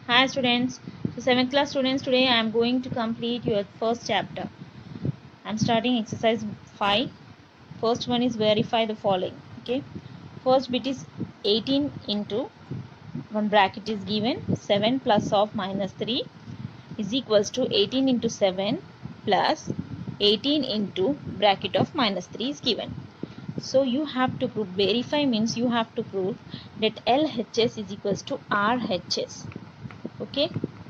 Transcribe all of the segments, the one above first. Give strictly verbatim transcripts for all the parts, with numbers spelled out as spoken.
Hi students, so seventh class students, today I am going to complete your first chapter. I am starting exercise five. First one is verify the following. Okay, first bit is eighteen into one bracket is given, seven plus of minus three is equals to eighteen into seven plus eighteen into bracket of minus three is given. So you have to prove, verify means you have to prove that L H S is equals to R H S. Okay.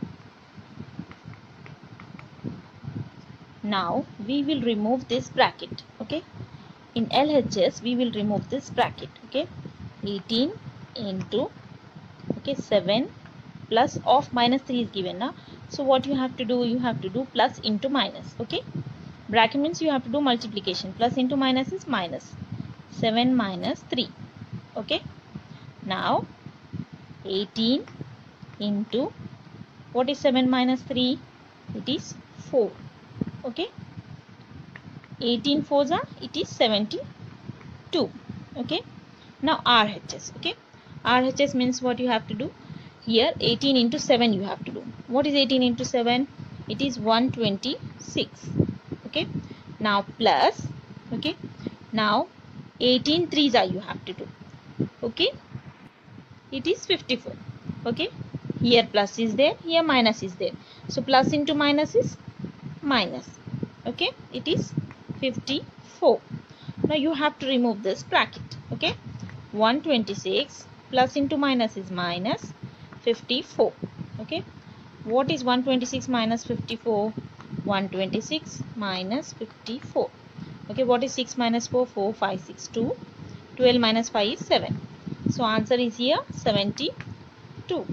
Now we will remove this bracket. Okay, in L H S we will remove this bracket. Okay, eighteen into okay seven plus of minus three is given now. So what you have to do, you have to do plus into minus. Okay, bracket means you have to do multiplication. Plus into minus is minus. Seven minus three. Okay, now eighteen into what is seven minus three? It is four. Okay, eighteen fours are, it is seventy-two. Okay, now R H S. Okay, R H S means what you have to do here, eighteen into seven you have to do. What is eighteen into seven? It is one hundred twenty-six. Okay, now plus, okay, now eighteen threes are you have to do. Okay, it is fifty-four. Okay, here plus is there, here minus is there, so plus into minus is minus. Okay, it is fifty-four. Now you have to remove this bracket. Okay, one hundred twenty-six plus into minus is minus fifty-four. Okay, what is one hundred twenty-six minus fifty-four? one hundred twenty-six minus fifty-four. Okay, what is six minus four? four, five, six, two. twelve minus five is seven. So answer is here seventy-two.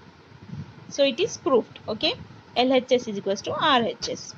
So it is proved. Okay, L H S is equals to R H S.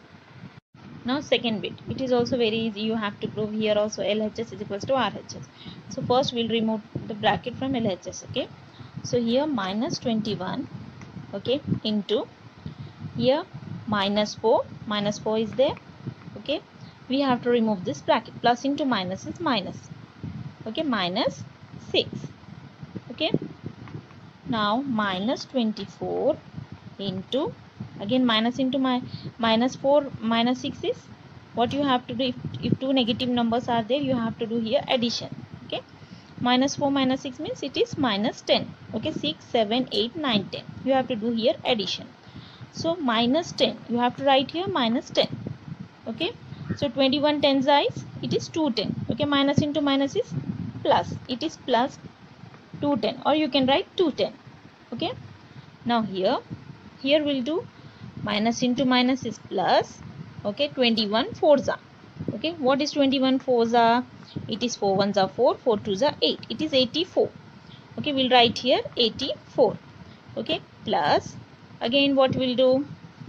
Now second bit, it is also very easy. You have to prove here also L H S is equals to R H S. So first we'll remove the bracket from L H S. Okay, so here minus twenty-one, okay, into here minus four. Minus four is there. Okay, we have to remove this bracket. Plus into minus is minus. Okay, minus six. Okay, now minus twenty-four into, again minus into my minus four minus six is what you have to do. If, if two negative numbers are there, you have to do here addition. Okay, minus four minus six means it is minus ten. Okay, six, seven, eight, nine, ten, you have to do here addition. So minus ten, you have to write here minus ten. Okay, so twenty-one tens is, it is two hundred ten. Okay, minus into minus is plus, it is plus two hundred ten, or you can write two hundred ten. Okay, now here here we'll do minus into minus is plus. Okay, twenty-one fours are. Okay, what is twenty-one fours are? It is four ones are four, four twos are eight. It is eighty-four. Okay, we'll write here eighty-four. Okay, plus again what we'll do?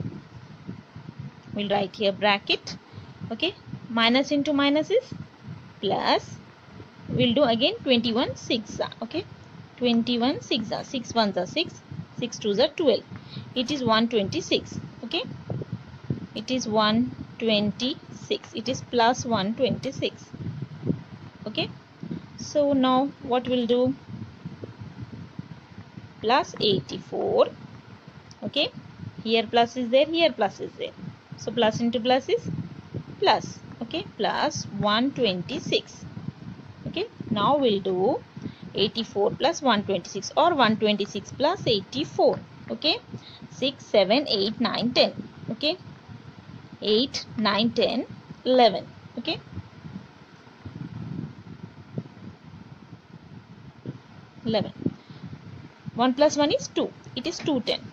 We'll write here bracket. Okay, minus into minus is plus. We'll do again twenty-one six are. Okay, twenty-one six are. six ones are six, six twos are twelve. It is one hundred twenty-six. Okay, it is one hundred twenty-six. It is plus one hundred twenty-six. Okay, so now what we'll do? Plus eighty-four. Okay, here plus is there, here plus is there, so plus into plus is plus. Okay, plus one hundred twenty-six. Okay, now we'll do eighty-four plus one hundred twenty-six, or one hundred twenty-six plus eighty-four. Okay, six, seven, eight, nine, ten. Okay, eight, nine, ten, eleven. Okay, eleven. one plus one is two. It is two hundred ten.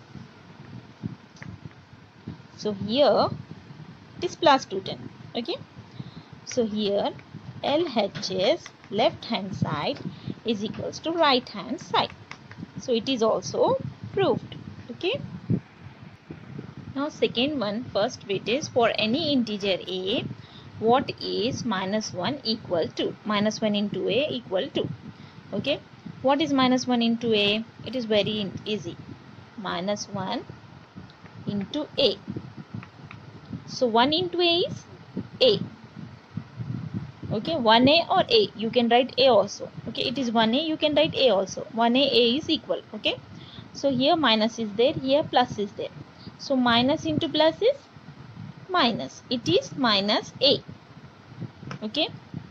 So here it is plus two hundred ten. Okay, so here L H S, left hand side, is equals to right hand side. So it is also proved. Okay, now second one, first bit is for any integer a, what is minus one equal to? Minus one into a equal to. Okay, what is minus one into a? It is very easy. Minus one into a. So one into a is a. Okay, one a or a, you can write a also. Okay, it is one a, you can write a also. one a, a is equal. Okay, So here minus is there, here plus is there. So minus into plus is minus. It is minus a. Okay.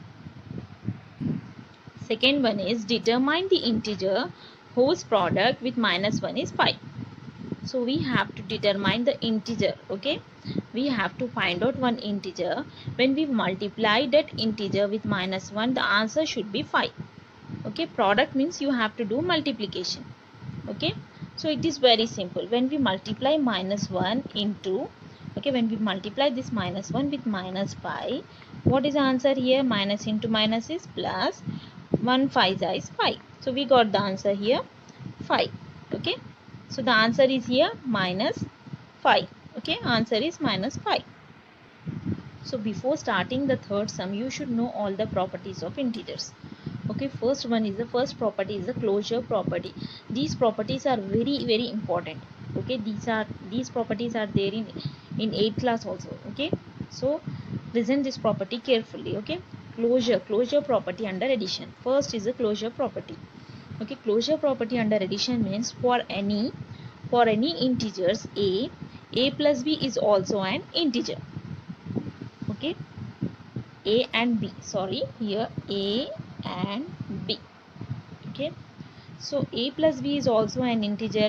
Second one is determine the integer whose product with minus one is five. So we have to determine the integer. Okay. We have to find out one integer. When we multiply that integer with minus one, the answer should be five. Okay. Product means you have to do multiplication. Okay. So it is very simple. When we multiply minus one into, okay, when we multiply this minus one with minus five, what is the answer here? Minus into minus is plus. one five is five. So we got the answer here five. Okay. So the answer is here minus five. Okay. Answer is minus five. So before starting the third sum, you should know all the properties of integers. Okay, first one is the first property is the closure property. These properties are very very important. Okay, these are these properties are there in in eighth class also. Okay, so listen this property carefully. Okay, closure closure property under addition. First is the closure property. Okay, closure property under addition means for any for any integers a, a plus b is also an integer. Okay, a and b, sorry, here a and b. Okay, so a plus b is also an integer.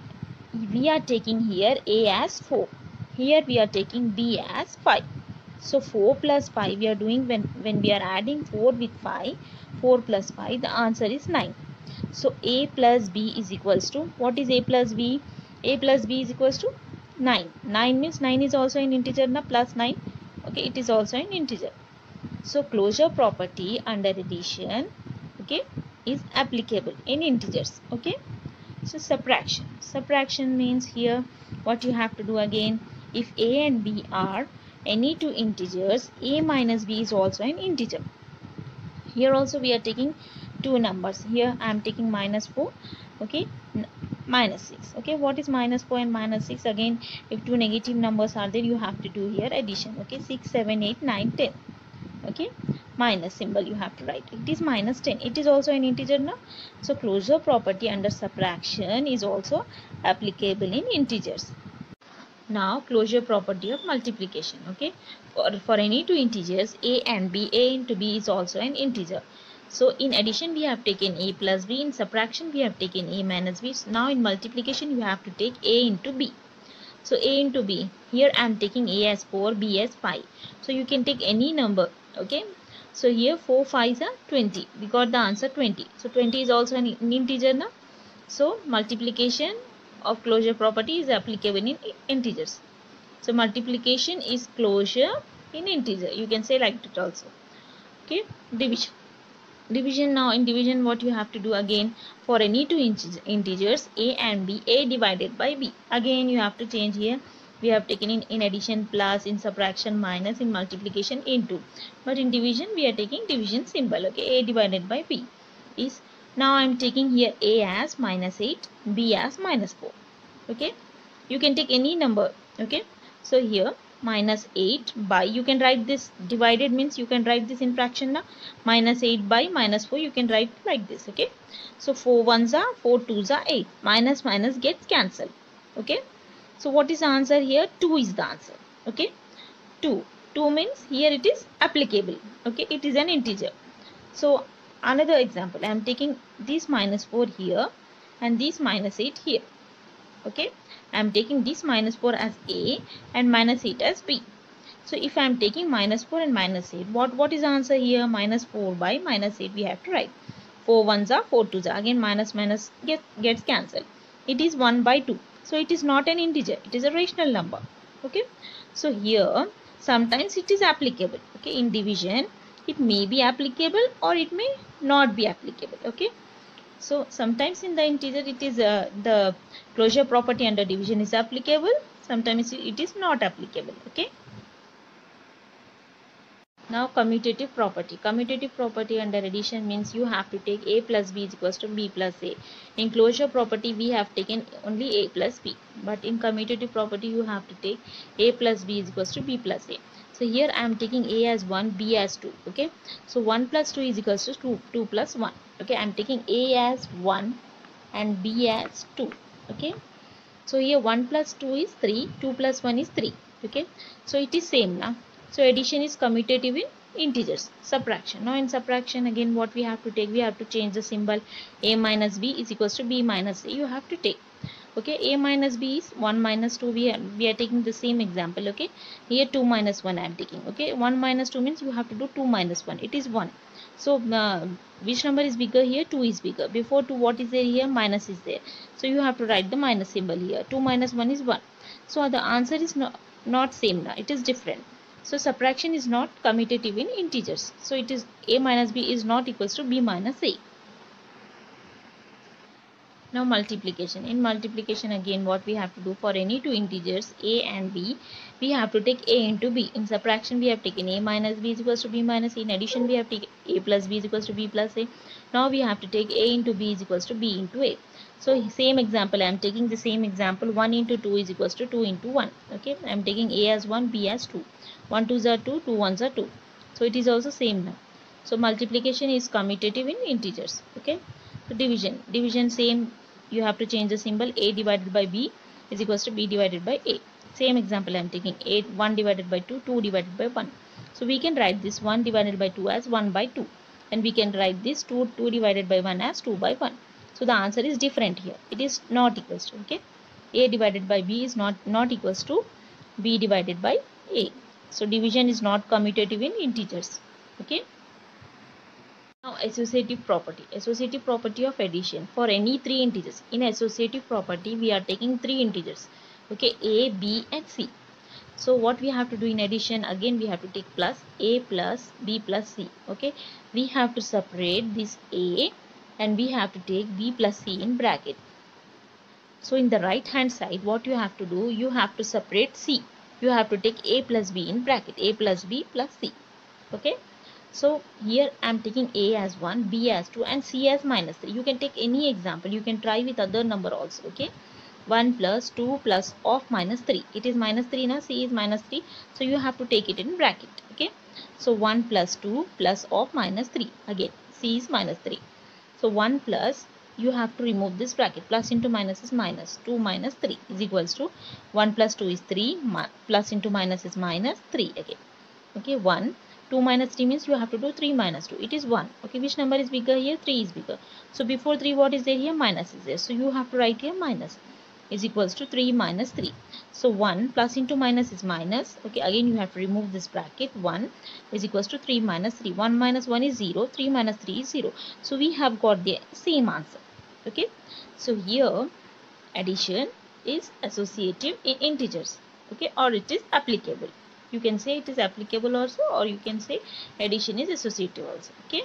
We are taking here a as four, here we are taking b as five. So four plus five we are doing when when we are adding four with five, four plus five, the answer is nine. So a plus b is equals to, what is a plus b? A plus b is equals to nine. nine means nine is also an integer na, plus nine. Okay, it is also an integer. So closure property under addition, okay, is applicable in integers. Okay, so subtraction subtraction means here what you have to do again, if a and b are any two integers, a minus b is also an integer. Here also we are taking two numbers. Here I am taking minus four, okay, minus six. Okay, what is minus four and minus six? Again, if two negative numbers are there, you have to do here addition. Okay, six, seven, eight, nine, ten. Okay, minus symbol you have to write. It is minus ten. It is also an integer now. So closure property under subtraction is also applicable in integers. Now closure property of multiplication. Okay, for, for any two integers a and b, a into b is also an integer. So in addition we have taken a plus b, in subtraction we have taken a minus b. Now in multiplication you have to take a into b. So a into b, here I am taking a as four, b as five. So you can take any number. Okay, so here four fives are twenty. We got the answer twenty. So twenty is also an integer now. So multiplication of closure property is applicable in integers. So multiplication is closure in integer. You can say like that also. Okay, division. Division, now in division what you have to do again, for any two integers a and b, a divided by b. Again you have to change here. We have taken in, in addition plus, in subtraction minus, in multiplication into. But in division we are taking division symbol. Okay, a divided by b is, now I am taking here a as minus eight, b as minus four. Okay, you can take any number. Okay, so here minus eight by, you can write this divided means you can write this in fraction now. Minus eight by minus four, you can write like this. Okay, so four ones are four, twos are eight. Minus minus gets cancelled. Okay, so what is the answer here? two is the answer. Okay, two. two means here it is applicable. Okay, it is an integer. So another example, I am taking this minus four here and this minus eight here. Okay, I am taking this minus four as a and minus eight as b. So if I am taking minus four and minus eight, what, what is the answer here? Minus four by minus eight we have to write. four ones are four twos are. Again minus minus get, gets cancelled. It is one by two. So it is not an integer. It is a rational number. Okay, so here sometimes it is applicable. Okay, in division it may be applicable or it may not be applicable. Okay, so sometimes in the integer it is uh, the closure property under division is applicable, sometimes it is not applicable. Okay, now commutative property. Commutative property under addition means you have to take a plus b is equals to b plus a. In closure property we have taken only a plus b, but in commutative property you have to take a plus b is equals to b plus a. So here I am taking a as one, b as two. Okay, so one plus two is equals to two, two plus one. Okay, I am taking a as one and b as two. Okay, so here one plus two is three, two plus one is three. Okay, so it is same now. So addition is commutative in integers. Subtraction, now in subtraction again what we have to take, we have to change the symbol. A minus b is equals to b minus a, you have to take. Okay, a minus b is one minus two, we are, we are taking the same example. Okay, here two minus one I am taking. Okay, one minus two means you have to do two minus one, it is one. So uh, which number is bigger here? two is bigger. Before two what is there here? Minus is there, so you have to write the minus symbol here. two minus one is one. So the answer is not not same now, it is different. So subtraction is not commutative in integers, so it is a minus b is not equals to b minus a. Now multiplication. In multiplication again what we have to do, for any two integers a and b, we have to take a into b. In subtraction we have taken a minus b is equals to b minus a. In addition we have taken a plus b is equals to b plus a. Now we have to take a into b is equals to b into a. So same example, I am taking the same example. one into two is equals to two into one. Okay, I am taking a as one, b as two. one twos are two, two ones are two. So it is also same now. So multiplication is commutative in integers. Okay, so division. Division same, you have to change the symbol. A divided by b is equals to b divided by a. Same example I am taking. A, one divided by two, two divided by one. So we can write this one divided by two as one by two. And we can write this two, two divided by one as two by one. So the answer is different here. It is not equals to, okay. A divided by b is not, not equals to b divided by a. So division is not commutative in integers. Okay. Now associative property. Associative property of addition. For any three integers, in associative property we are taking three integers. Okay, a, b and c. So what we have to do in addition, again we have to take plus, a plus b plus c. Okay, we have to separate this a and we have to take b plus c in bracket. So in the right hand side what you have to do, you have to separate c. You have to take a plus b in bracket, a plus b plus c. Okay. So here I am taking a as one, b as two and c as minus three. You can take any example. You can try with other number also. Okay. one plus two plus of minus three. It is minus three now. C is minus three. So you have to take it in bracket. Okay. So one plus two plus of minus three. Again c is minus three. So one plus, you have to remove this bracket. Plus into minus is minus. two minus three is equals to one plus two is three. Plus into minus is minus three again. Okay. one. two minus three means you have to do three minus two. It is one. Okay, which number is bigger here? three is bigger. So before three what is there here? Minus is there. So you have to write here minus is equals to three minus three. So one plus into minus is minus. Okay, again you have to remove this bracket. one is equals to three minus three. one minus one is zero. three minus three is zero. So we have got the same answer. Okay, so here addition is associative in integers. Okay, or it is applicable. You can say it is applicable also, or you can say addition is associative also. Okay.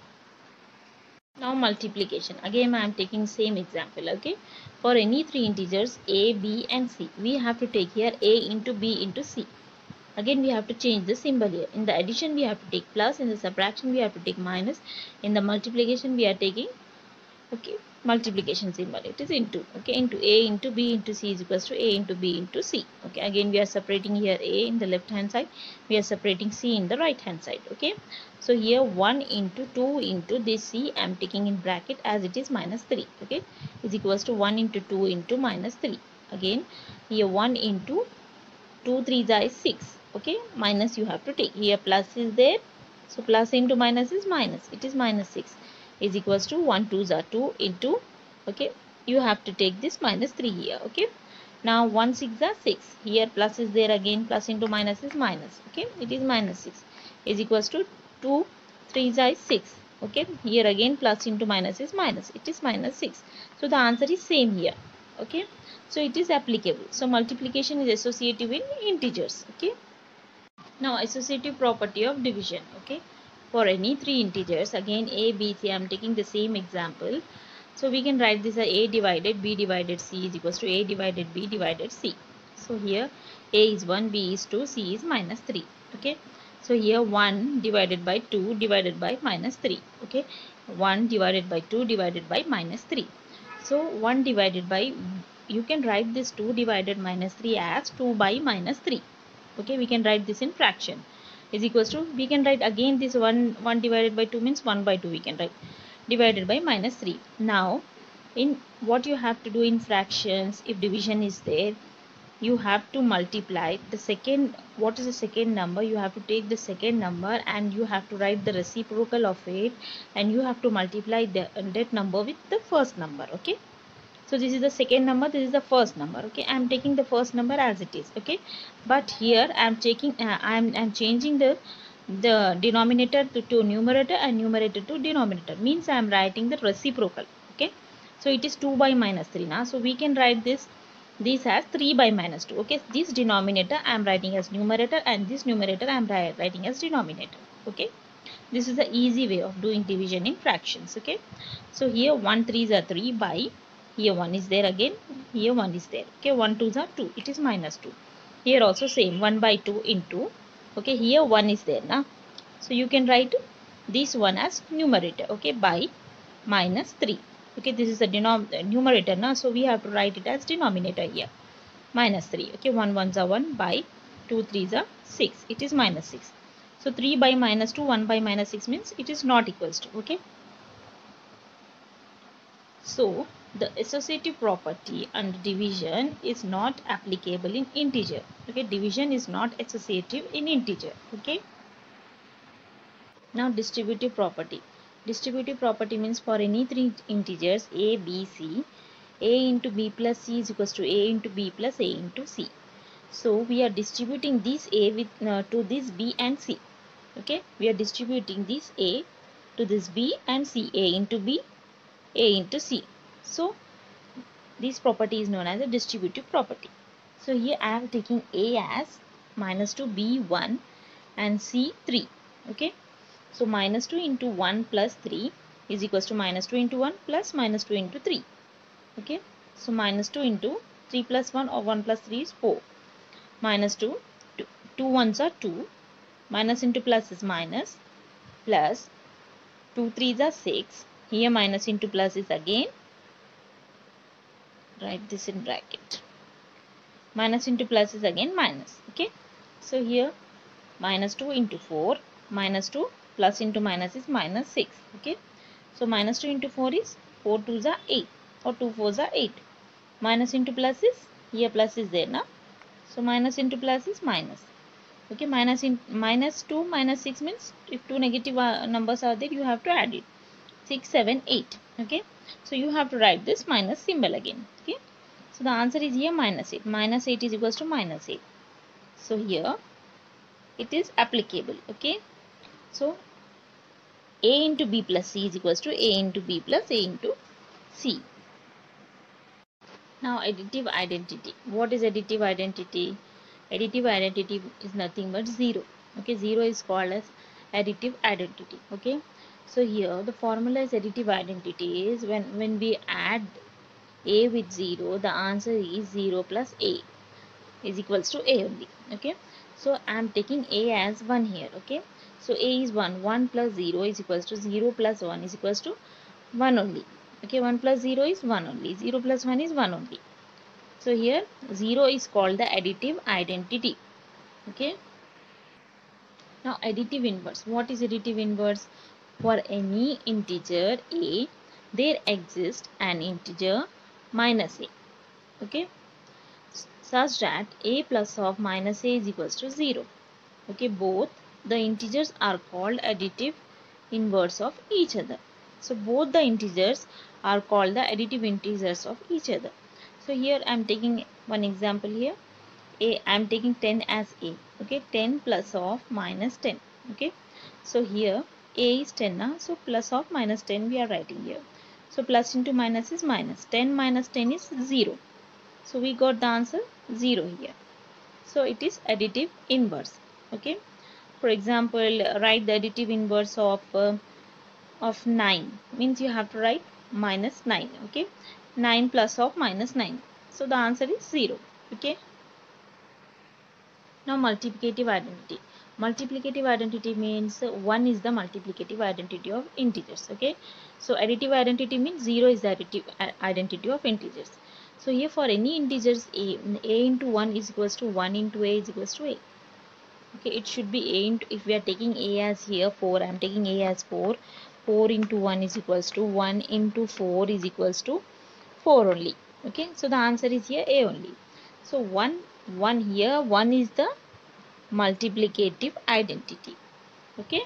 Now multiplication. Again I am taking same example. Okay. For any three integers a, b and c, we have to take here a into b into c. Again we have to change the symbol here. In the addition we have to take plus. In the subtraction we have to take minus. In the multiplication we are taking, okay, multiplication symbol. It is into, okay, into a into b into c is equals to a into b into c. Okay, again we are separating here a in the left hand side, we are separating c in the right hand side. Okay, so here one into two into this c I am taking in bracket as it is minus three. Okay, is equals to one into two into minus three. Again here one into two threes are six. Okay, minus you have to take here, plus is there, so plus into minus is minus, it is minus six is equals to one twos are two into, okay, you have to take this minus three here. Okay, now one six are six, here plus is there, again plus into minus is minus. Okay, it is minus six is equals to two threes are six. Okay, here again plus into minus is minus, it is minus six. So the answer is same here. Okay, so it is applicable. So multiplication is associative in integers. Okay, now associative property of division. Okay, for any three integers, again a, b, c, I am taking the same example. So we can write this as a divided b divided c is equals to a divided b divided c. So here a is one, b is two, c is minus three. Okay, so here one divided by two divided by minus three. Okay, one divided by two divided by minus three. So one divided by, you can write this two divided minus three as two by minus three. Okay, we can write this in fraction is equals to, we can write again this one, one divided by two means one by two we can write, divided by minus three. Now In what you have to do in fractions, if division is there, you have to multiply the second. What is the second number? You have to take the second number and you have to write the reciprocal of it, and you have to multiply the, that number with the first number. Okay, so this is the second number, this is the first number. Okay, I am taking the first number as it is. Okay, but here I am taking uh, I am I am changing the the denominator to, to numerator and numerator to denominator, means I am writing the reciprocal. Okay, so it is two by minus three now, so we can write this this as three by minus two. Okay, this denominator I am writing as numerator and this numerator I am writing as denominator. Okay, this is the easy way of doing division in fractions. Okay, so here one threes are three by, here one is there again, here one is there. Okay, one twos are two, it is minus two. Here also same, one by two into, okay, here one is there now, so you can write this one as numerator. Okay, by minus three. Okay, this is the denom numerator now, so we have to write it as denominator here, minus three. Okay, one ones are one, by two threes are six, it is minus six. So three by minus two, one by minus six means it is not equals to. Okay, so the associative property under division is not applicable in integer. Okay, division is not associative in integer. Okay, now distributive property. Distributive property means for any three integers a, b, c, a into b plus c is equals to a into b plus a into c. So we are distributing this a with uh, to this b and c. Okay, we are distributing this a to this b and c, a into b, a into c. So this property is known as a distributive property. So here I am taking a as minus two, b one and c three. Okay, so minus two into one plus three is equals to minus two into one plus minus two into three. Okay, so minus two into three plus one or one plus three is four. Minus two, two, two ones are two, minus into plus is minus, plus two threes are six. Here minus into plus is again, write this in bracket, minus into plus is again minus. Okay, so here minus two into four, minus two plus into minus is minus six. Okay, so minus two into four is four twos are eight or two fours are eight. Minus into plus is, here plus is there now, so minus into plus is minus. Okay, minus in minus two minus six means if two negative uh, numbers are there, you have to add it, six, seven, eight. Okay, so you have to write this minus symbol again. Okay, so the answer is here minus eight. Minus eight is equals to minus eight. So here it is applicable. Okay, so a into b plus c is equals to a into b plus a into c. Now additive identity. What is additive identity? Additive identity is nothing but zero. Okay, zero is called as additive identity. Okay, so here the formula is additive identity is when when we add a with zero, the answer is zero plus a is equals to a only. Okay, so I am taking a as one here. Okay, so a is one, one plus zero is equals to zero plus one is equals to one only. Okay, one plus zero is one only, zero plus one is one only. So here zero is called the additive identity. Okay, now additive inverse. What is additive inverse? For any integer a, there exists an integer minus a. Okay, such that a plus of minus a is equals to zero. Okay, both the integers are called additive inverse of each other. So both the integers are called the additive integers of each other. So here I am taking one example here. A, I am taking ten as a. Okay, ten plus of minus ten. Okay, so here a is ten now, so plus of minus ten we are writing here. So plus into minus is minus. ten minus ten is zero. So we got the answer zero here. So it is additive inverse. Okay, for example, write the additive inverse of uh, of nine, means you have to write minus nine. Okay, nine plus of minus nine, so the answer is zero. Okay, now multiplicative identity. Multiplicative identity means one is the multiplicative identity of integers. Okay, so additive identity means zero is the additive identity of integers. So here for any integers a, a into one is equals to one into a is equals to a. Okay, it should be a into, if we are taking a as here four, I am taking a as four. four into one is equals to one into four is equals to four only. Okay, so the answer is here A only. So one, one here, one is the multiplicative identity. Okay.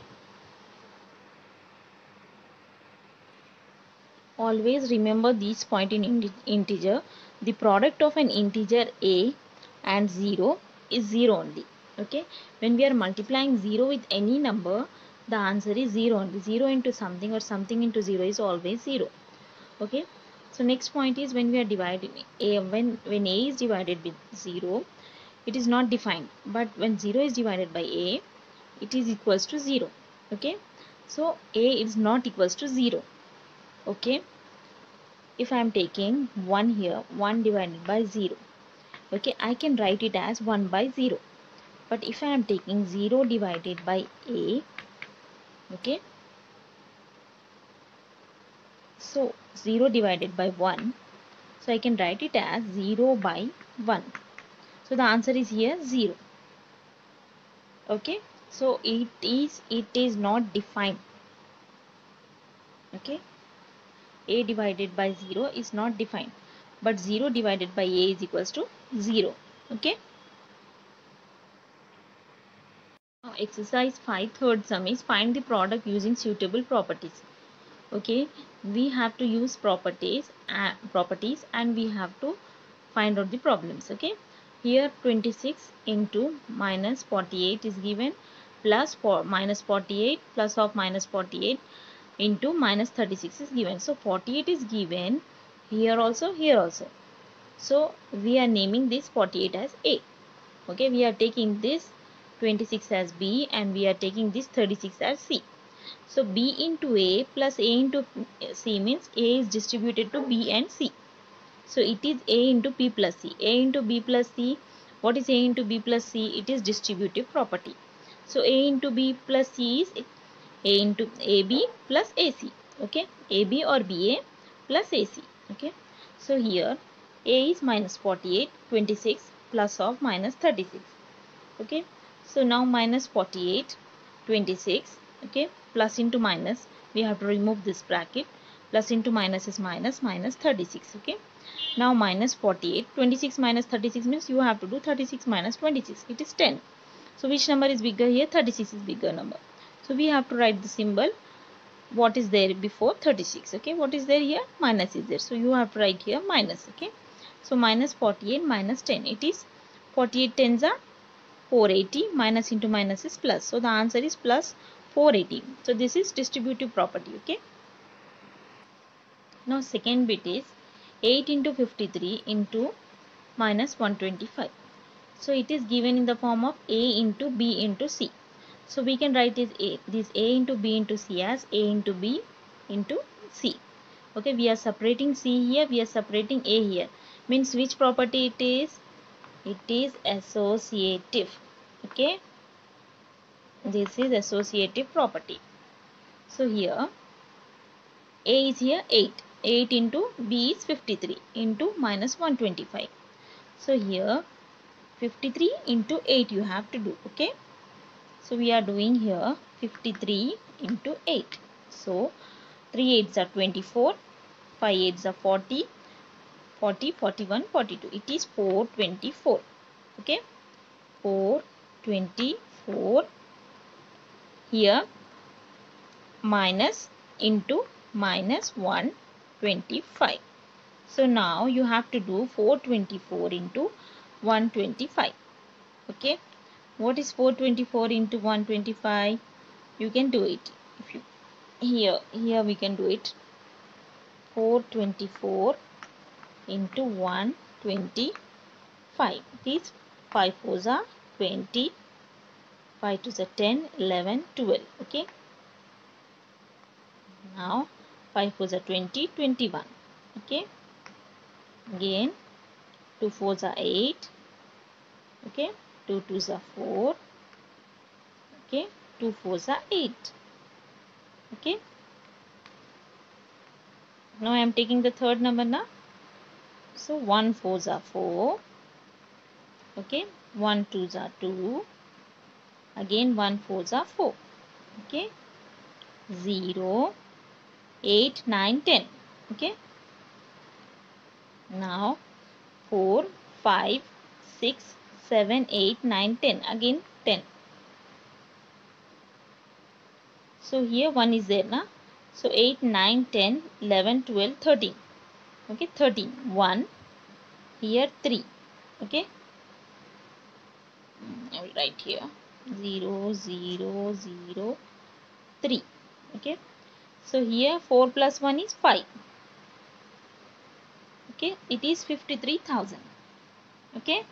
Always remember this point in integer. The product of an integer a and zero is zero only. Okay. When we are multiplying zero with any number, the answer is zero only. zero into something or something into zero is always zero. Okay. So next point is when we are dividing a, when when a is divided with zero, it is not defined. But when zero is divided by a, it is equals to zero. Okay. So a is not equals to zero. Okay. If I am taking one here, one divided by zero, okay, I can write it as one by zero. But if I am taking zero divided by a, okay, so zero divided by one, so I can write it as zero by one. So the answer is here zero. Okay, so it is it is not defined. Okay, a divided by zero is not defined, but zero divided by a is equals to zero. Okay. Now exercise five, third sum is find the product using suitable properties. Okay, we have to use properties uh, properties and we have to find out the problems. Okay, here twenty-six into minus forty-eight is given, plus for minus forty-eight plus of minus forty-eight into minus thirty-six is given. So forty-eight is given here also, here also. So we are naming this forty-eight as A. Okay, we are taking this twenty-six as B and we are taking this thirty-six as C. So B into A plus A into C means A is distributed to B and C. So it is A into B plus C. A into B plus C. What is A into B plus C? It is distributive property. So A into B plus C is A into A B plus A C. Okay. A B or B A plus A C. Okay. So here A is minus forty-eight, twenty-six plus of minus thirty-six. Okay. So now minus forty-eight, twenty-six. Okay. Plus into minus. We have to remove this bracket. Plus into minus is minus, minus thirty-six. Okay. Now minus forty-eight, twenty-six minus thirty-six means you have to do thirty-six minus twenty-six. It is ten. So which number is bigger here? thirty-six is bigger number. So we have to write the symbol. What is there before thirty-six? Okay. What is there here? Minus is there. So you have to write here minus. Okay. So minus forty-eight minus ten. It is forty-eight tens are four hundred eighty. Minus into minus is plus. So the answer is plus four hundred eighty. So this is distributive property. Okay. Now second bit is eight into fifty-three into minus one hundred twenty-five. So it is given in the form of A into B into C. So we can write this A, this A into B into C as A into B into C. Okay, we are separating C here, we are separating A here. Means which property it is? It is associative. Okay, this is associative property. So here A is here eight. eight into B is fifty-three into minus one hundred twenty-five. So here fifty-three into eight you have to do. Okay. So we are doing here fifty-three into eight. So three eights are twenty-four, five eights are forty, forty, forty-one, forty-two. It is four hundred twenty-four. Okay. four hundred twenty-four. Here minus into minus one hundred twenty-five. So now you have to do four hundred twenty-four into one hundred twenty-five. Okay. What is four hundred twenty-four into one hundred twenty-five? You can do it. If you here here we can do it. four hundred twenty-four into one hundred twenty-five. These five fours are twenty, five twos are ten, eleven, twelve. Okay. Now five fours are twenty, twenty-one. Okay. Again two fours are eight. Okay. two twos are four. Okay. two fours are eight. Okay. Now I am taking the third number now. So one fours are four. Okay. one twos are two. Again one fours are four. Okay. zero, eight, nine, ten. Okay. Now four, five, six, seven, eight, nine, ten. Again ten. So here one is there na. So eight, nine, ten, eleven, twelve, thirteen. Okay, thirteen. one. Here three. Okay. I will write here zero, zero, zero, three. Okay. So here four plus one is five. Okay. It is fifty-three thousand. Okay.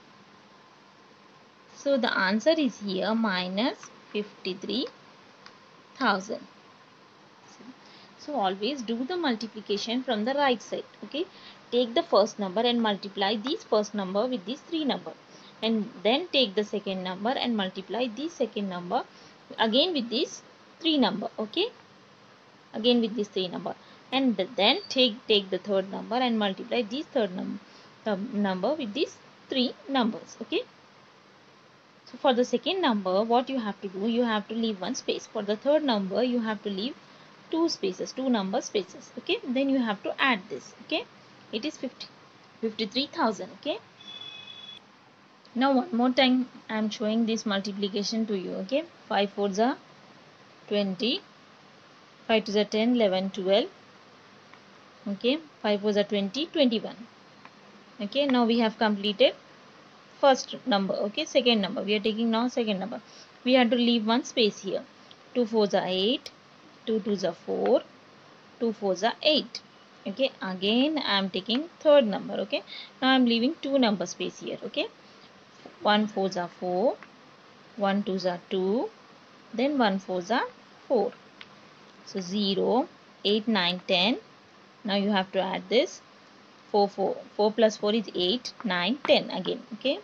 So the answer is here minus fifty-three thousand. So always do the multiplication from the right side. Okay. Take the first number and multiply this first number with these three number. And then take the second number and multiply this second number again with this three number. Okay. Again with this three number. And then take, take the third number and multiply this third num um, number with these three numbers. Okay. So for the second number, what you have to do, you have to leave one space. For the third number, you have to leave two spaces, two number spaces. Okay. Then you have to add this. Okay. It is fifty, fifty-three thousand. Okay. Now one more time I am showing this multiplication to you. Okay. five fours are twenty. five twos are ten, eleven, twelve. Okay. five fours are twenty, twenty-one. Okay. Now we have completed first number. Okay. Second number. We are taking now second number. We have to leave one space here. two fours are eight. two twos are four. two fours are eight. Okay. Again I am taking third number. Okay. Now I am leaving two number space here. Okay. one fours are four. one twos are two. Then one fours are four. So zero, eight, nine, ten. Now you have to add this. four, four. four plus four is eight, nine, ten again. Okay.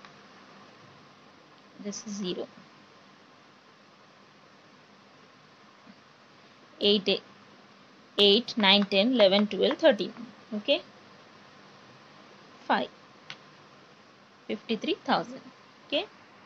This is zero. eight, eight, nine, ten, eleven, twelve, thirteen. Okay. five. fifty-three thousand. Okay.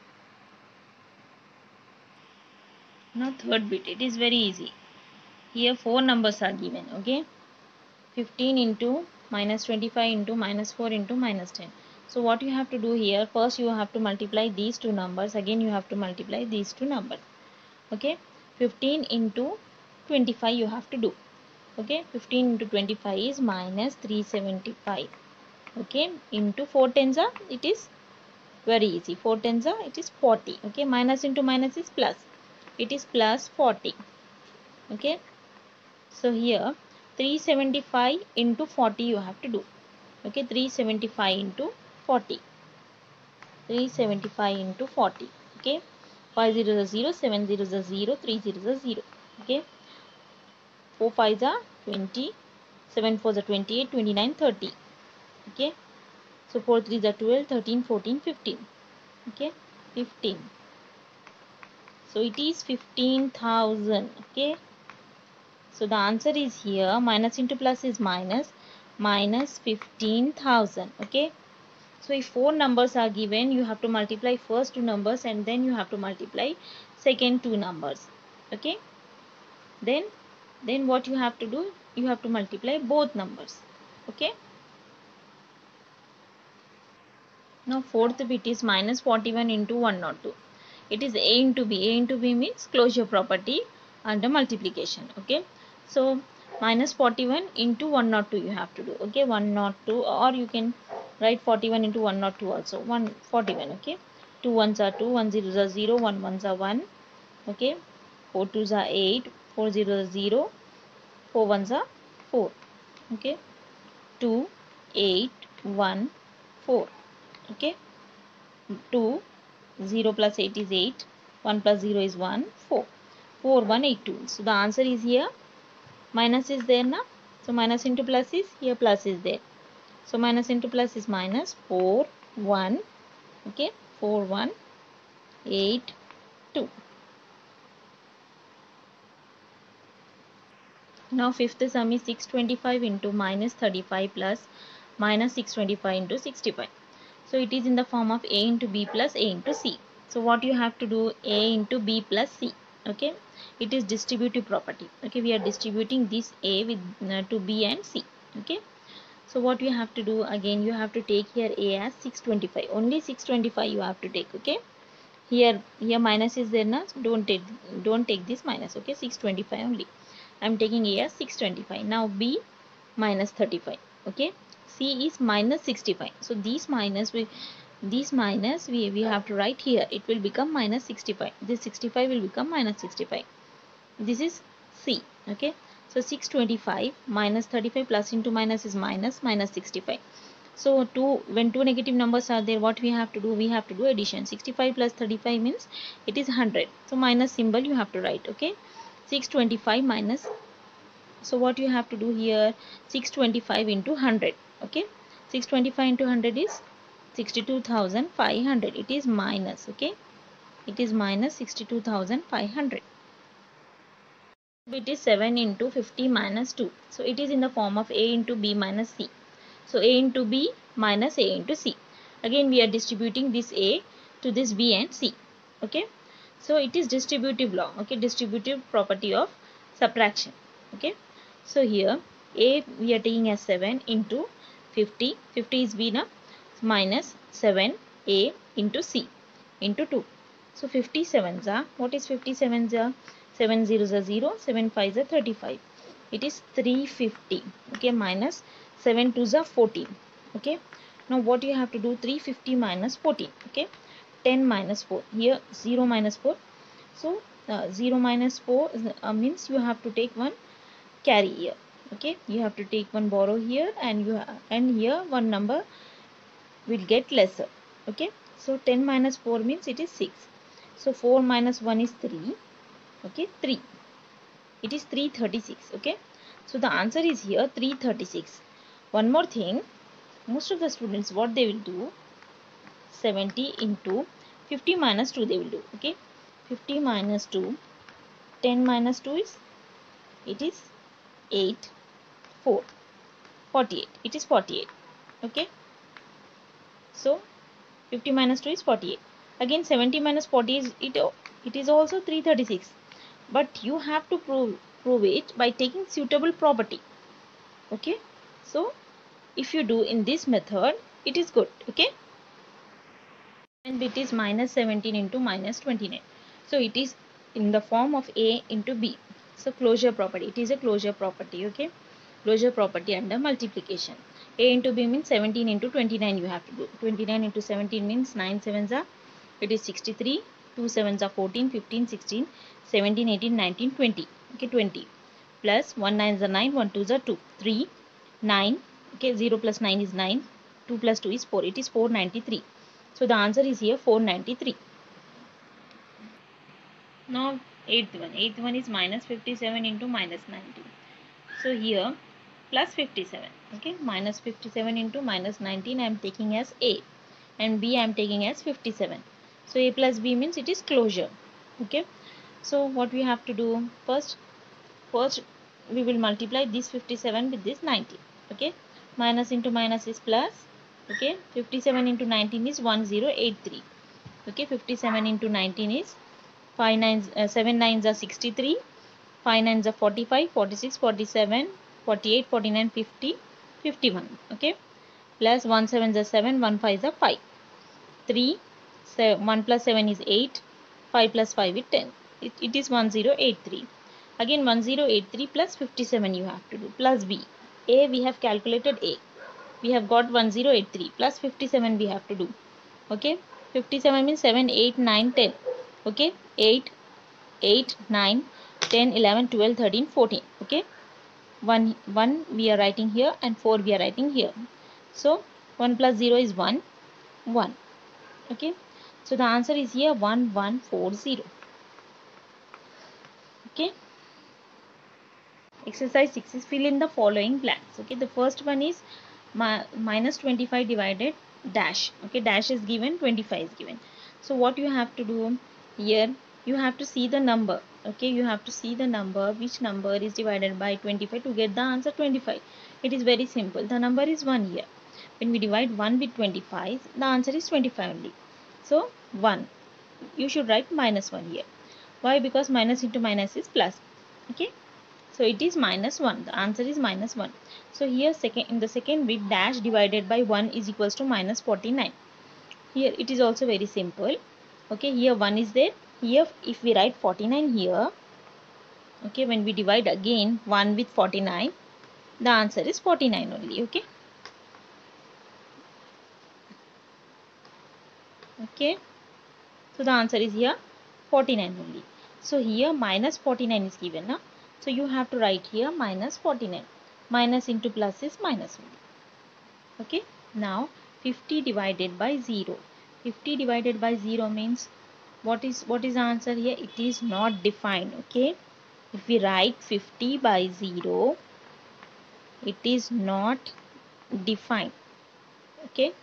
Now third bit. It is very easy. Here four numbers are given. Okay. fifteen into minus twenty-five into minus four into minus ten. So what you have to do here, first you have to multiply these two numbers. Again you have to multiply these two numbers. Okay. fifteen into twenty-five you have to do. Okay. fifteen into twenty-five is minus three hundred seventy-five. Okay. Into four tens are, it is very easy. four tens are, it is forty. Okay. Minus into minus is plus. It is plus forty. Okay. So here three hundred seventy-five into forty you have to do. Okay. three hundred seventy-five into forty. three hundred seventy-five into forty. Okay. five zeros are zero, seven zeros are zero, three zeros are zero. Okay. four fives are twenty, seven fours are twenty-eight, twenty-nine, thirty. Okay. So four threes are twelve, thirteen, fourteen, fifteen. Okay. fifteen. So it is fifteen thousand. Okay. So the answer is here. Minus into plus is minus. Minus fifteen thousand. Okay. So if four numbers are given, you have to multiply first two numbers and then you have to multiply second two numbers. Okay. Then, then what you have to do? You have to multiply both numbers. Okay. Now fourth bit is minus forty-one into one hundred two. It is A into B. A into B means closure property under multiplication. Okay. So minus forty-one into one hundred two you have to do. Okay. one hundred two, or you can write forty-one into one hundred two also. one forty-one. Okay. two ones are two, one zeros are zero, one ones are one. Okay. four twos are eight, four zeros are zero, four ones are four. Okay. two, eight, one, four. Okay. two, zero plus eight is eight, one plus zero is one, four. four, one, eight, two. So the answer is here. Minus is there now. So minus into plus is here, plus is there. So minus into plus is minus. four, one. Okay. four, one, eight, two. Now fifth sum is six hundred twenty-five into minus thirty-five plus minus six hundred twenty-five into sixty-five. So it is in the form of A into B plus A into C. So what you have to do, A into B plus C. Okay. It is distributive property. Okay. We are distributing this A with uh, to B and C. Okay. So what you have to do, again you have to take here a as six twenty-five, only six twenty-five you have to take. Okay, here here minus is there na, don't take don't take this minus. Okay, six twenty-five only I'm taking a as six twenty-five. Now b minus thirty-five. Okay, c is minus sixty-five, so these minus we this minus we, we have to write here, it will become minus sixty-five, this sixty-five will become minus sixty-five. This is c. Okay, so six twenty-five minus thirty-five plus into minus is minus minus sixty-five. So two, when two negative numbers are there, what we have to do, we have to do addition. Sixty-five plus thirty-five means it is one hundred, so minus symbol you have to write. Okay, six twenty-five minus, so what you have to do here, six twenty-five into one hundred. Okay, six twenty-five into one hundred is sixty-two thousand five hundred, it is minus. Okay, it is minus sixty-two thousand five hundred. It is seven into fifty minus two, so it is in the form of a into b minus c. So a into b minus a into c. Again we are distributing this a to this b and c. Okay, so it is distributive law. Okay, distributive property of subtraction. Okay, so here a we are taking as seven into fifty, fifty is b na, minus seven a into c into two. So fifty-sevens are, what is fifty-sevens are, seven zeros are zero, seven fives are thirty-five, it is three hundred fifty. Okay, minus seven twos are fourteen. Okay, now what you have to do, three hundred fifty minus fourteen. Okay, ten minus four, here zero minus four, so uh, zero minus four uh, means you have to take one carry here. Okay, you have to take one borrow here, and you and here one number will get lesser. Okay, so ten minus four means it is six, so four minus one is three. Okay, three, it is three hundred thirty-six. Okay, so the answer is here three hundred thirty-six. One more thing, most of the students what they will do, seventy into fifty minus two they will do. Okay, fifty minus two, ten minus two is, it is eight, four, forty-eight, it is forty-eight. Okay, so fifty minus two is forty-eight. Again seventy minus forty is, it, it is also three hundred thirty-six, but you have to prove prove it by taking suitable property. Okay, so if you do in this method, it is good. Okay, and it is minus seventeen into minus twenty-nine, so it is in the form of a into b. So closure property, it is a closure property. Okay, closure property under multiplication. A into b means seventeen into twenty-nine you have to do. twenty-nine into seventeen means nine sevens are, it is sixty-three, two sevens are fourteen, fifteen, sixteen, seventeen, eighteen, nineteen, twenty. Okay, twenty plus one nines are nine, one twos are two, three, nine. Okay, zero plus nine is nine, two plus two is four, it is four hundred ninety-three. So the answer is here four hundred ninety-three. Now eighth one, eighth one is minus fifty-seven into minus nineteen. So here plus fifty-seven. Okay, minus fifty-seven into minus nineteen I am taking as a, and b I am taking as fifty-seven. So a plus b means it is closure. Okay, so what we have to do, first first we will multiply this fifty-seven with this nineteen. Okay, minus into minus is plus. Okay, fifty-seven into nineteen is one thousand eighty-three. Okay, fifty-seven into nineteen is five nines, uh, seven nines are sixty-three, five nines are forty-five, forty-six, forty-seven, forty-eight, forty-nine, fifty, fifty-one. Okay, plus one sevens are seven, one fives are five, three, one plus seven is eight, five plus five is ten. It, it is one thousand eighty-three. Again one thousand eighty-three plus fifty-seven you have to do, plus b. A we have calculated a. We have got one thousand eighty-three plus fifty-seven we have to do. Okay, fifty-seven means seven, eight, nine, ten. Okay, eight, eight, nine, ten, eleven, twelve, thirteen, fourteen. Okay, one, one we are writing here and four we are writing here. So one plus zero is one, one. Okay, so the answer is here one one four zero. Okay, exercise six is fill in the following blanks. Okay, the first one is mi minus twenty-five divided dash. Okay, dash is given, twenty-five is given. So what you have to do here, you have to see the number. Okay, you have to see the number, which number is divided by twenty-five to get the answer twenty-five. It is very simple. The number is one here. When we divide one with twenty-five, the answer is twenty-five only. So one, you should write minus one here. Why? Because minus into minus is plus. Okay, So it is minus one. The answer is minus one. So here second in the second bit, dash divided by one is equals to minus forty-nine. Here it is also very simple. Okay, here one is there. Here if we write forty-nine here, okay, when we divide again one with forty-nine, the answer is forty-nine only. Okay. Okay. So the answer is here forty-nine only. So here minus forty-nine is given now. So you have to write here minus forty-nine. Minus into plus is minus only. Okay. Now fifty divided by zero. fifty divided by zero means what is what is the answer here? It is not defined. Okay. If we write fifty by zero, it is not defined. Okay.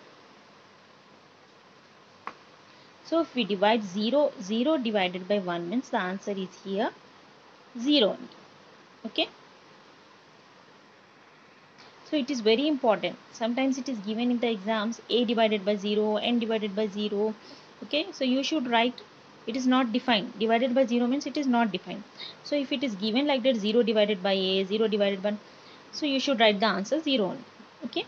So if we divide zero, zero divided by one means the answer is here zero only. Okay. So it is very important. Sometimes it is given in the exams a divided by zero, n divided by zero. Okay. So you should write it is not defined. Divided by zero means it is not defined. So if it is given like that zero divided by a, zero divided by, so you should write the answer zero only. Okay.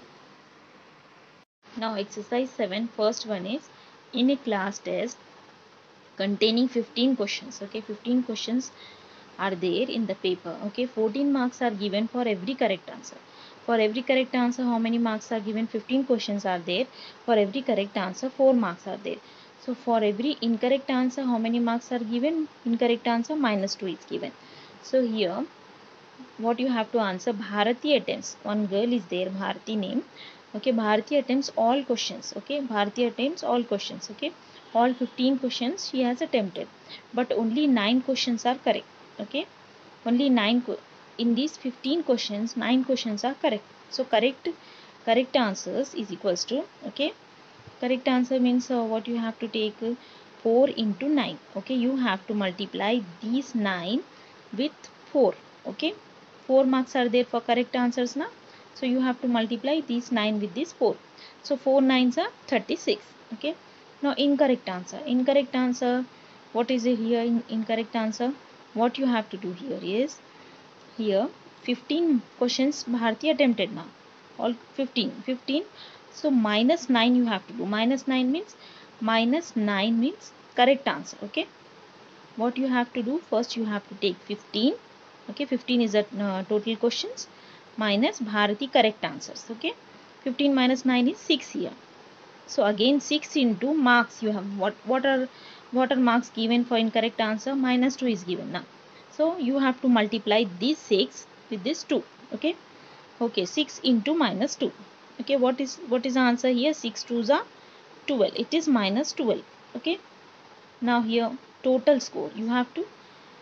Now exercise seven, first one is in a class test containing fifteen questions. Okay, fifteen questions are there in the paper. Okay, fourteen marks are given for every correct answer. For every correct answer, how many marks are given? fifteen questions are there. For every correct answer, four marks are there. So for every incorrect answer, how many marks are given? Incorrect answer minus two is given. So here what you have to answer, Bharati attempts, one girl is there, Bharati name. Okay, Bharati attempts all questions. Okay, Bharati attempts all questions. Okay, all fifteen questions she has attempted, but only nine questions are correct. Okay, only nine in these fifteen questions, nine questions are correct. So correct correct answers is equals to, okay, correct answer means uh, what you have to take uh, four into nine. Okay, you have to multiply these nine with four. Okay, four marks are there for correct answers now. So you have to multiply these nine with this four. So four nines are thirty-six. Okay, now incorrect answer. Incorrect answer, what is it here in incorrect answer? What you have to do here is, here fifteen questions Bharti attempted now. All fifteen. fifteen. So minus nine you have to do. Minus nine means, minus nine means correct answer. Okay, what you have to do, first you have to take fifteen. Okay, fifteen is the uh, total questions minus Bharati correct answers. Okay, fifteen minus nine is six here. So again six into marks you have, what what are what are marks given for incorrect answer? Minus two is given now. So you have to multiply this six with this two. Okay, okay, six into minus two. Okay, what is what is the answer here? six twos are twelve. It is minus twelve. Okay, now here total score you have to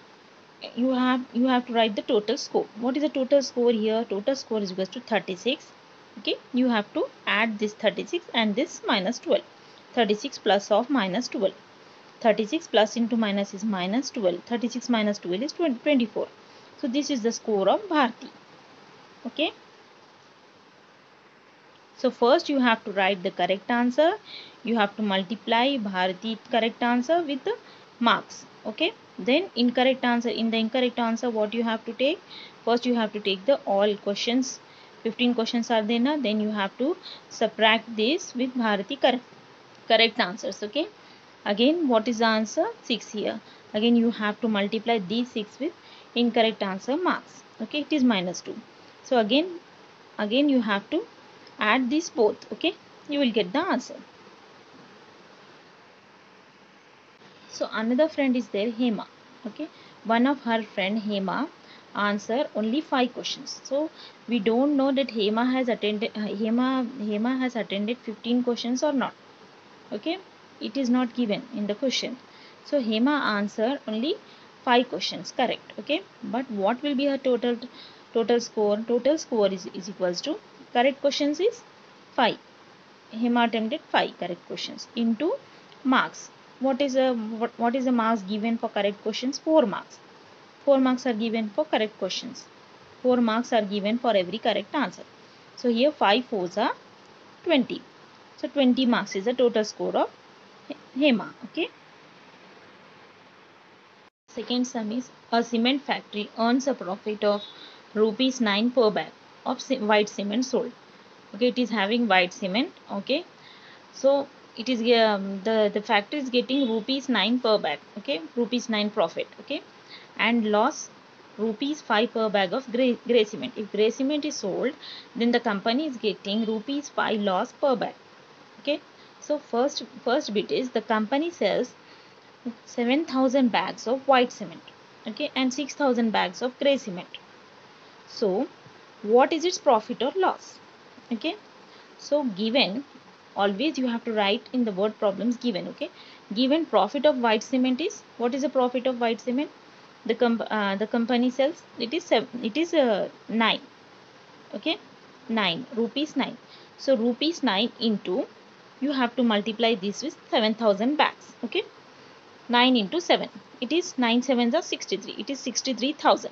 you have you have to write the total score. What is the total score here? Total score is equals to thirty-six. Okay, you have to add this thirty-six and this minus twelve. thirty-six plus of minus twelve. thirty-six plus into minus is minus twelve. thirty-six minus twelve is twenty-four. So this is the score of Bharti. Okay, so first you have to write the correct answer. You have to multiply Bharati correct answer with the marks. Okay, then incorrect answer, in the incorrect answer what you have to take? First you have to take the all questions, fifteen questions are there now, then you have to subtract this with Bharati correct correct answers. Okay, again what is the answer? six here. Again you have to multiply these six with incorrect answer marks. Okay, it is minus two. So again again you have to add these both. Okay, you will get the answer. So another friend is there, Hema. Okay, one of her friend Hema answer only five questions. So we don't know that Hema has attended Hema Hema has attended fifteen questions or not. Okay, it is not given in the question. So Hema answered only five questions correct. Okay, but what will be her total total score? Total score is, is equals to, correct questions is five. Hema attempted five correct questions into marks. What is a what, what is the marks given for correct questions? Four marks. Four marks are given for correct questions. Four marks are given for every correct answer. So here five fours are twenty. So twenty marks is the total score of Hema. Okay. Second sum is a cement factory earns a profit of rupees nine per bag of white cement sold. Okay, it is having white cement. Okay, so it is um, the the factory is getting rupees nine per bag. Okay, rupees nine profit. Okay, and loss rupees five per bag of gray, gray cement. If gray cement is sold, then the company is getting rupees five loss per bag. Okay, so first first bit is the company sells seven thousand bags of white cement, okay, and six thousand bags of gray cement. So what is its profit or loss? Okay, so given, always you have to write in the word problems given. Okay, given profit of white cement is, what is the profit of white cement? The comp uh, the company sells, it is seven, it is uh, nine. Okay, nine rupees, nine. So rupees nine into, you have to multiply this with seven thousand bags. Okay, nine into seven, it is nine sevens are sixty-three, it is sixty-three thousand.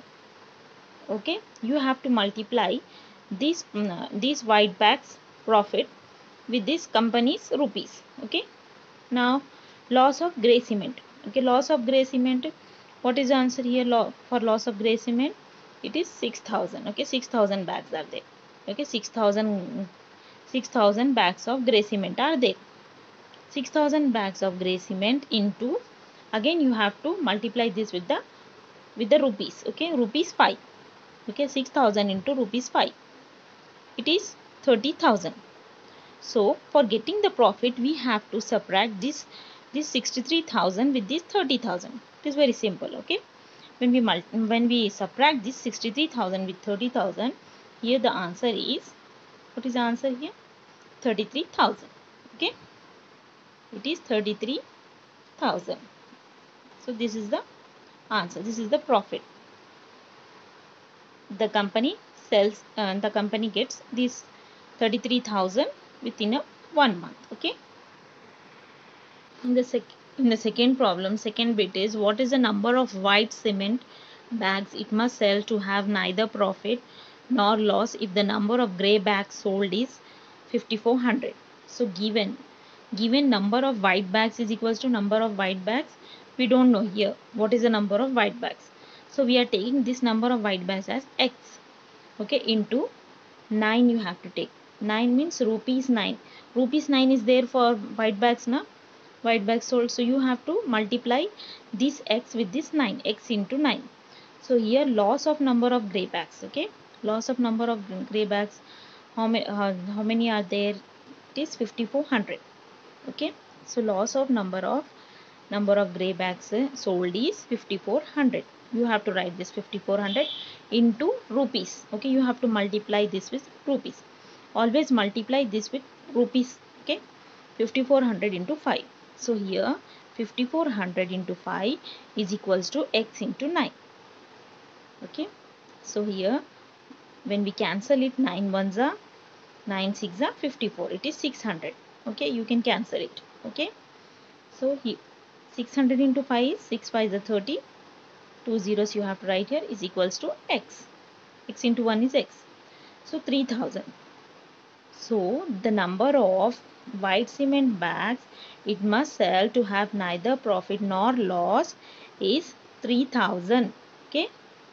Okay, you have to multiply these uh, these white bags profit with this company's rupees. Okay, now loss of gray cement. Okay, loss of gray cement, what is the answer here? Law for loss of gray cement, it is six thousand. Okay, six thousand bags are there. Okay, six thousand six thousand bags of gray cement are there. six thousand bags of gray cement into, again you have to multiply this with the with the rupees. Okay, rupees five. Okay, six thousand into rupees five, it is thirty thousand. So for getting the profit, we have to subtract this this sixty-three thousand with this thirty thousand. It is very simple. Okay, when we multi when we subtract this sixty-three thousand with thirty thousand, here the answer is, what is the answer here? thirty-three thousand. Okay, it is thirty-three thousand. So this is the answer, this is the profit. The company sells, uh, the company gets this thirty-three thousand within a one month. Okay, in the sec in the second problem, second bit is, what is the number of white cement bags it must sell to have neither profit nor loss if the number of gray bags sold is fifty-four hundred. So given given number of white bags is equals to number of white bags, we don't know here what is the number of white bags, so we are taking this number of white bags as x. Okay, into nine you have to take. nine means rupees nine. Rupees nine is there for white bags na, white bags sold. So you have to multiply this x with this nine, x into nine. So here loss of number of gray bags. Okay, loss of number of gray bags, how many uh, how many are there? It is fifty-four hundred. Okay, so loss of number of number of gray bags uh, sold is fifty-four hundred. You have to write this fifty-four hundred into rupees. Okay, you have to multiply this with rupees. Always multiply this with rupees. Okay, fifty-four hundred into five. So here fifty-four hundred into five is equals to x into nine. Okay, so here when we cancel it, nine ones are nine six are fifty-four, it is six hundred. Okay, you can cancel it. Okay, so here six hundred into five is six fives are thirty. Two zeros you have to write here, is equals to x. X into one is x. So three thousand. So the number of white cement bags it must sell to have neither profit nor loss is three thousand. Okay.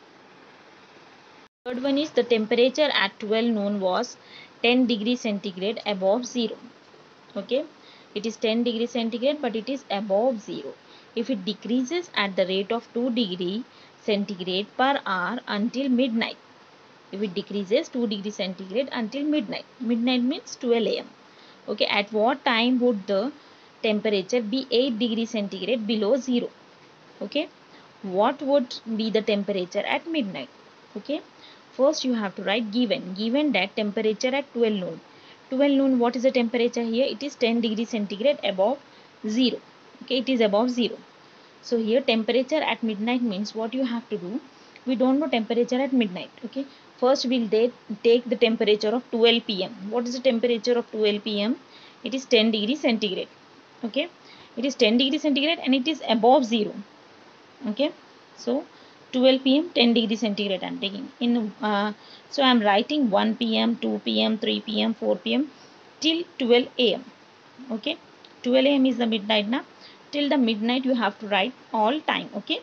Third one is, the temperature at twelve noon was ten degrees centigrade above zero. Okay. It is ten degrees centigrade, but it is above zero. If it decreases at the rate of two degrees centigrade per hour until midnight. If it decreases two degrees centigrade until midnight. Midnight means twelve A M Okay, at what time would the temperature be eight degrees centigrade below zero? Okay, what would be the temperature at midnight? Okay, first you have to write given. Given that temperature at twelve noon. twelve noon, what is the temperature here? It is ten degrees centigrade above zero. Okay, it is above zero. So here temperature at midnight means, what you have to do, we don't know temperature at midnight. Okay, first we'll take the temperature of twelve P M What is the temperature of twelve P M? It is ten degrees centigrade. Okay, it is ten degrees centigrade and it is above zero. Okay, so twelve P M ten degrees centigrade I am taking in. Uh, so I am writing one P M two P M three P M four P M till twelve A M Okay, twelve A M is the midnight now. Till the midnight you have to write all time. Okay,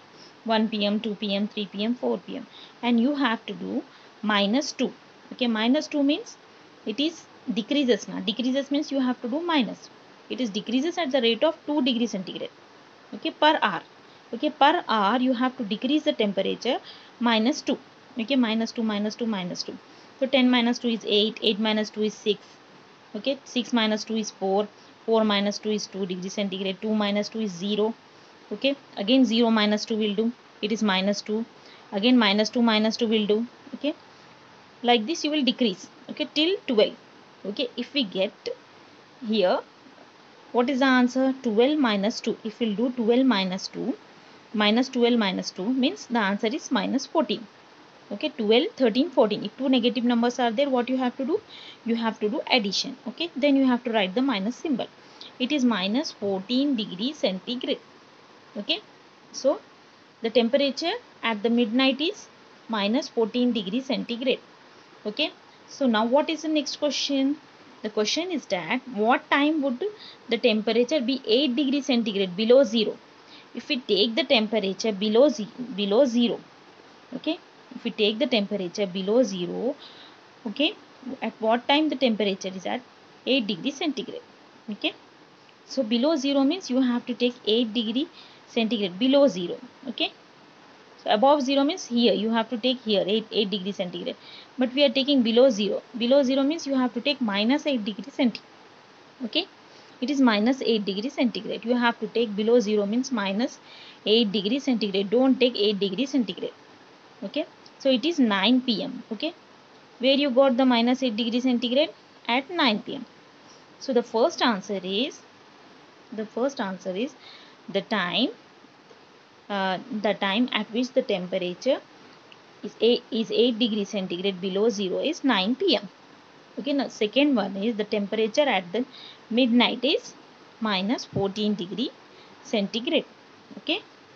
one p m, two p m, three p m, four p m, and you have to do minus two. Okay, minus two means it is decreases now. Decreases means you have to do minus. It is decreases at the rate of two degrees centigrade. Okay, per hour. Okay, per hour you have to decrease the temperature minus two. Okay, minus two, minus two, minus two. So ten minus two is eight, eight minus two is six. Okay, six minus two is four, four minus two is two degrees centigrade, two minus two is zero. Okay, again zero minus two will do, it is minus two. Again minus two minus two will do. Okay, like this you will decrease. Okay, till twelve. Okay, if we get here, what is the answer? twelve minus two. If we'll do twelve minus two, minus twelve minus two means the answer is minus fourteen. Okay, twelve, thirteen, fourteen. If two negative numbers are there, what you have to do? You have to do addition. Okay, then you have to write the minus symbol. It is minus fourteen degrees centigrade. Okay, so the temperature at the midnight is minus fourteen degrees centigrade. Okay, so now what is the next question? The question is that what time would the temperature be eight degrees centigrade below zero? If we take the temperature below zero, below zero, okay, if we take the temperature below zero, okay, at what time the temperature is at eight degrees centigrade? Okay, so below zero means you have to take eight degree centigrade below zero. Okay, so above zero means here you have to take here eight, eight degree centigrade, but we are taking below zero. Below zero means you have to take minus eight degree centigrade. Okay, it is minus eight degree centigrade. You have to take below zero means minus eight degree centigrade. Don't take eight degree centigrade. Okay, so it is nine p m Okay, where you got the minus eight degree centigrade? At nine p m So the first answer is the first answer is the time uh, the time at which the temperature is eight, is eight degree centigrade below zero is nine p m Okay, now second one is the temperature at the midnight is minus fourteen degree centigrade. Okay,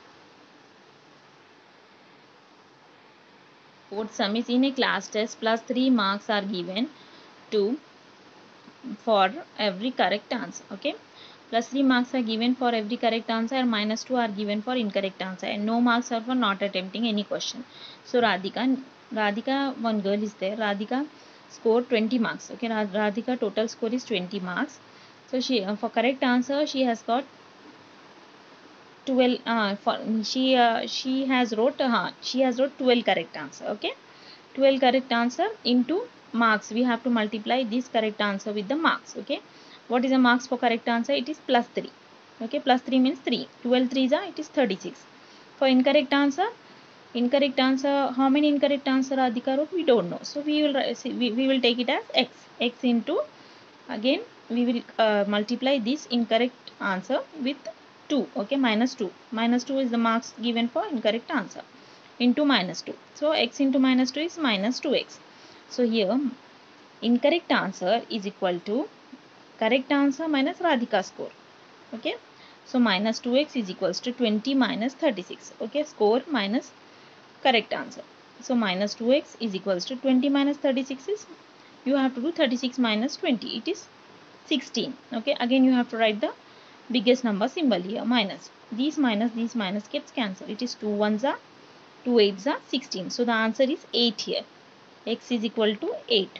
fourth sum is in a class test plus three marks are given to for every correct answer. Okay, plus three marks are given for every correct answer and minus two are given for incorrect answer, and no marks are for not attempting any question. So Radhika, Radhika, one girl is there. Radhika scored twenty marks. Okay, Radhika total score is twenty marks. So she uh, for correct answer she has got twelve. Uh, for she uh, she has wrote uh, she has wrote twelve correct answer. Okay, twelve correct answer into marks. We have to multiply this correct answer with the marks. Okay, what is the marks for correct answer? It is plus three. Okay, plus three means three. twelve threes are, it is thirty-six. For incorrect answer, incorrect answer, how many incorrect answer Radhika wrote? We don't know. So we will we, we will take it as x. X into, again we will uh, multiply this incorrect answer with two. Okay, minus two. Minus two is the marks given for incorrect answer into minus two. So x into minus two is minus two x. So here incorrect answer is equal to correct answer minus Radhika score. Okay, so minus two x is equals to twenty minus thirty-six. Okay, score minus correct answer. So minus two x is equals to twenty minus thirty-six is, you have to do thirty-six minus twenty, it is sixteen. Okay, again you have to write the biggest number symbol here, minus. These minus, these minus gets cancelled. It is two ones are, two eights are sixteen. So the answer is eight here. X is equal to eight.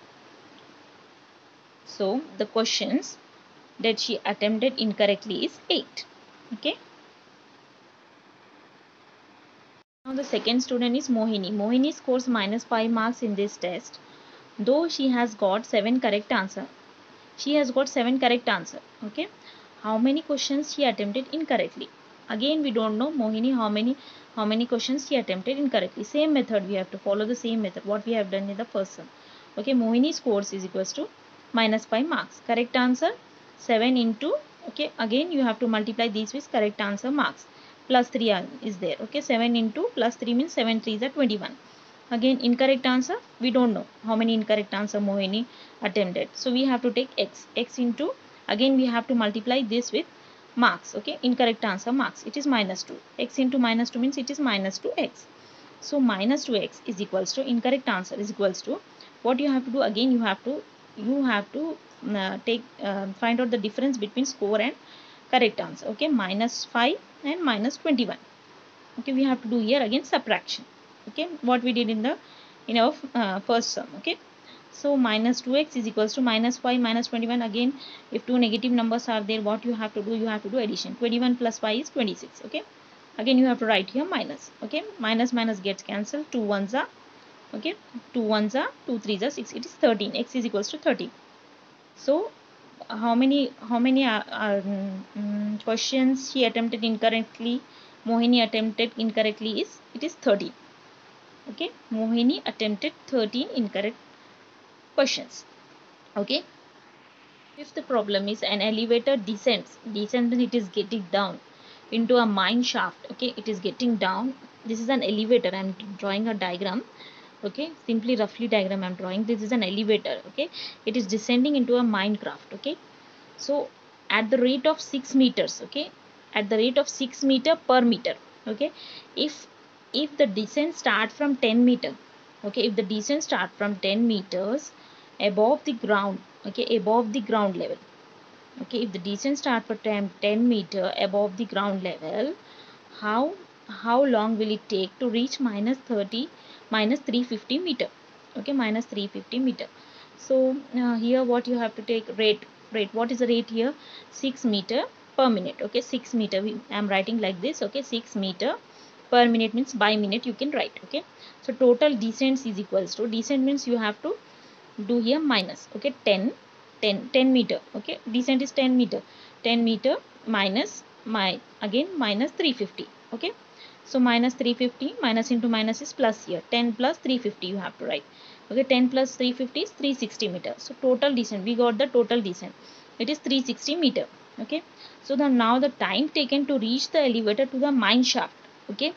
So the questions that she attempted incorrectly is eight. Okay. Now the second student is Mohini. Mohini scores minus five marks in this test, though she has got seven correct answer. She has got seven correct answer. Okay. How many questions she attempted incorrectly? Again we don't know Mohini how many how many questions she attempted incorrectly. Same method we have to follow, the same method what we have done in the first sum. Okay, Mohini scores is equals to minus five marks. Correct answer seven into, okay, again you have to multiply these with correct answer marks. Plus three is there. Okay, seven into plus three means seven threes are twenty-one. Again incorrect answer, we don't know how many incorrect answer Mohini attempted. So we have to take x. X into, again we have to multiply this with marks. Okay, incorrect answer marks. It is minus two. X into minus two means it is minus two x. So minus two x is equals to, incorrect answer is equals to, what you have to do, again you have to you have to uh, take uh, find out the difference between score and correct answer. Okay, minus five and minus twenty-one. Okay, we have to do here again subtraction. Okay, what we did in the in our uh, first sum. Okay, so minus two x is equals to minus five minus twenty-one. Again, if two negative numbers are there, what you have to do, you have to do addition. twenty-one plus five is twenty-six. Okay, again you have to write here minus. Okay, minus minus gets cancelled, two ones are, okay, two ones are, two threes are six, it is thirteen. X is equals to thirteen. So how many how many are, are um, questions she attempted incorrectly, Mohini attempted incorrectly is, it is thirteen. Okay, Mohini attempted thirteen incorrect questions. Okay, if the problem is an elevator descends descends and it is getting down into a mine shaft. Okay, it is getting down, this is an elevator, I am drawing a diagram. Okay, simply roughly diagram I am drawing, this is an elevator. Okay, it is descending into a minecraft. Okay, so at the rate of six meters, okay, at the rate of six meter per meter. Okay, if if the descent start from ten meter, okay, if the descent start from ten meters above the ground, okay, above the ground level. Okay, if the descent start for ten, ten meter above the ground level, how how long will it take to reach minus thirty minus three hundred fifty meter? Okay, minus three hundred fifty meter. So uh, here what you have to take, rate rate what is the rate here? Six meter per minute. Okay, six meter, I am writing like this. Okay, six meter per minute means by minute you can write. Okay, so total descent is equals to, descent means you have to do here minus. Okay, ten ten ten meter. Okay, descent is ten meter, ten meter minus my again minus three hundred fifty. Okay, so minus three hundred fifty, minus into minus is plus here, ten plus three hundred fifty you have to write. Okay, ten plus three hundred fifty is three hundred sixty meter. So total descent, we got the total descent, it is three hundred sixty meter. Okay, so the now the time taken to reach the elevator to the mine shaft. Okay,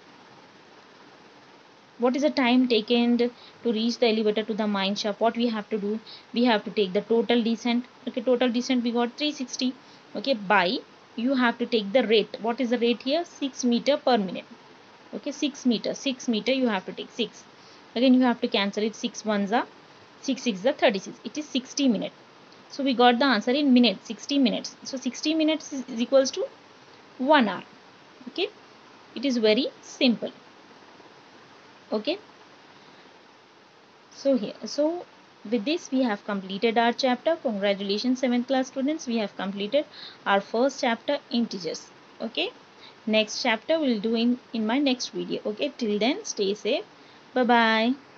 what is the time taken to reach the elevator to the mine shaft? What we have to do, we have to take the total descent. Okay, total descent we got three hundred sixty. Okay, by, you have to take the rate. What is the rate here? Six meter per minute. Okay, six meter, six meter you have to take, six. Again you have to cancel it, six ones are, six six are thirty-six, it is sixty minutes. So we got the answer in minutes, sixty minutes. So sixty minutes is, is equals to one hour. Okay, it is very simple. Okay, so here, so with this we have completed our chapter. Congratulations seventh class students, we have completed our first chapter, integers. Okay, next chapter we'll do in in my next video. Okay, till then stay safe, bye bye.